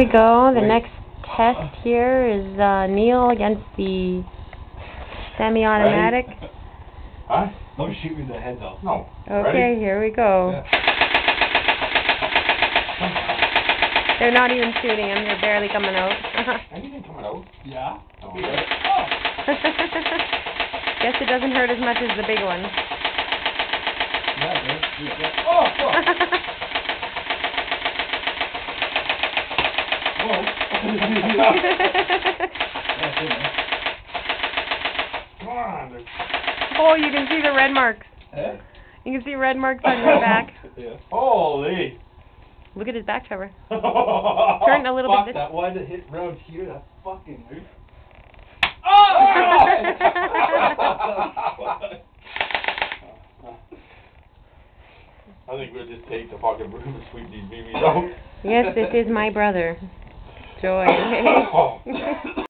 Here we go. The next test here is Niel against the semi-automatic. Huh? Don't shoot me in the head though. No. Okay, ready? here we go. Yeah. They're not even shooting him. They're barely coming out. Anything coming out? Yeah. Oh. Guess it doesn't hurt as much as the big one. Yeah, it does. Oh, fuck. Whoa. Come on. Oh, you can see the red marks. Eh? You can see red marks on your back. Yeah. Holy. Look at his back cover. Turn a little bit. That one that hit round here, that fucking roof. Oh! I think we'll just take the fucking broom and sweep these BBs out. Yes, this is my brother. Joy.